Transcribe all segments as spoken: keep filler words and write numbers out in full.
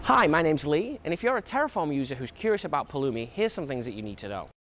Hi, my name's Lee, and if you're a Terraform user who's curious about Pulumi, here's some things that you need to know.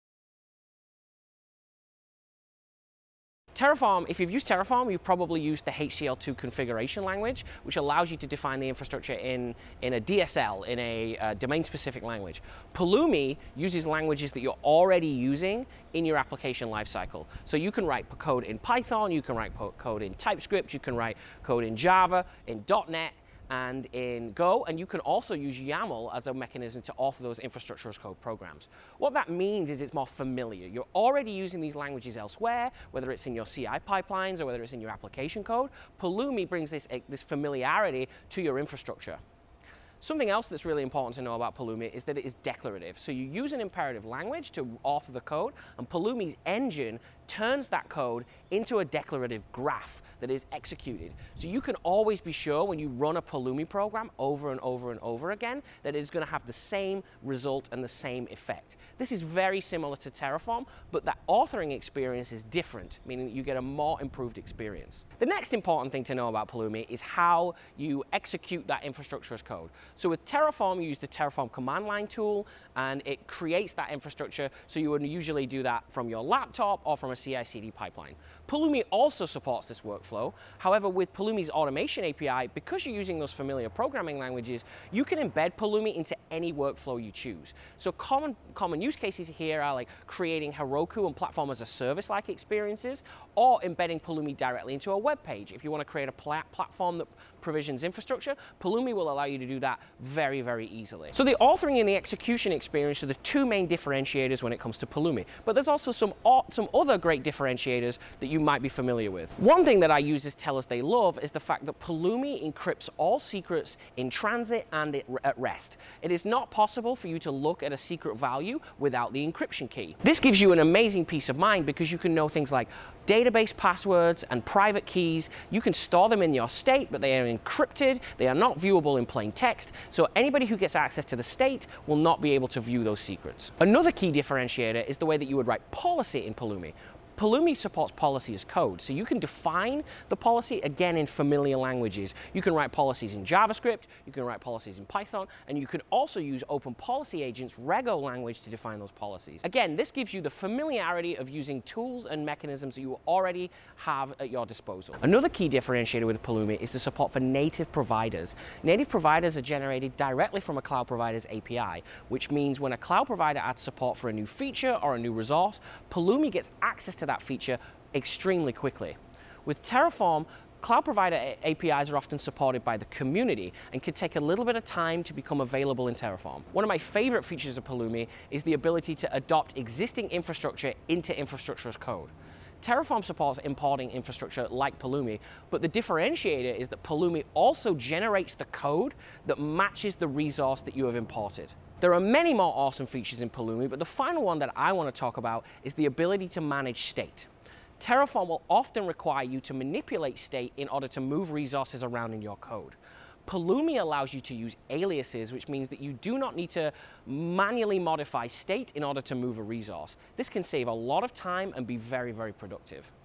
Terraform, if you've used Terraform, you've probably used the H C L two configuration language, which allows you to define the infrastructure in, in a D S L, in a uh, domain-specific language. Pulumi uses languages that you're already using in your application lifecycle. So you can write code in Python, you can write code in TypeScript, you can write code in Java, in dot net, and in Go, and you can also use YAML as a mechanism to author those infrastructure as code programs. What that means is it's more familiar. You're already using these languages elsewhere, whether it's in your C I pipelines or whether it's in your application code. Pulumi brings this, this familiarity to your infrastructure. Something else that's really important to know about Pulumi is that it is declarative. So you use an imperative language to author the code, and Pulumi's engine turns that code into a declarative graph that is executed. So you can always be sure when you run a Pulumi program over and over and over again that it's going to have the same result and the same effect. This is very similar to Terraform, but that authoring experience is different, meaning that you get a more improved experience. The next important thing to know about Pulumi is how you execute that infrastructure as code. So with Terraform, you use the Terraform command line tool, and it creates that infrastructure, so you would usually do that from your laptop or from a C I C D pipeline. Pulumi also supports this workflow. However, with Pulumi's automation A P I, because you're using those familiar programming languages, you can embed Pulumi into any workflow you choose. So common, common use cases here are like creating Heroku and platform as a service-like experiences, or embedding Pulumi directly into a web page. If you want to create a pla platform that provisions infrastructure, Pulumi will allow you to do that very, very easily. So the authoring and the execution experience are the two main differentiators when it comes to Pulumi, but there's also some, some other great differentiators that you might be familiar with. One thing that our users tell us they love is the fact that Pulumi encrypts all secrets in transit and at rest. It is not possible for you to look at a secret value without the encryption key. This gives you an amazing peace of mind because you can know things like database passwords and private keys. You can store them in your state, but they are encrypted. They are not viewable in plain text, so anybody who gets access to the state will not be able to view those secrets. Another key differentiator is the way that you would write policy in Pulumi. Pulumi supports policy as code, so you can define the policy, again, in familiar languages. You can write policies in JavaScript, you can write policies in Python, and you can also use Open Policy Agent's Rego language to define those policies. Again, this gives you the familiarity of using tools and mechanisms that you already have at your disposal. Another key differentiator with Pulumi is the support for native providers. Native providers are generated directly from a cloud provider's A P I, which means when a cloud provider adds support for a new feature or a new resource, Pulumi gets access to that that feature extremely quickly. With Terraform, cloud provider A P Is are often supported by the community and can take a little bit of time to become available in Terraform. One of my favorite features of Pulumi is the ability to adopt existing infrastructure into infrastructure as code. Terraform supports importing infrastructure like Pulumi, but the differentiator is that Pulumi also generates the code that matches the resource that you have imported. There are many more awesome features in Pulumi, but the final one that I want to talk about is the ability to manage state. Terraform will often require you to manipulate state in order to move resources around in your code. Pulumi allows you to use aliases, which means that you do not need to manually modify state in order to move a resource. This can save a lot of time and be very, very productive.